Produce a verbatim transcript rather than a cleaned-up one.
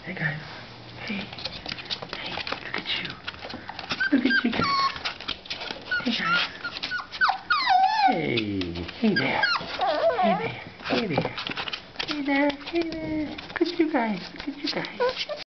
Hey guys. Hey. Hey, look at you. Look at you guys. Hey guys. Hey. Hey there. Hey there. Hey there. Hey there. Hey there. Look at you guys. Look at you guys.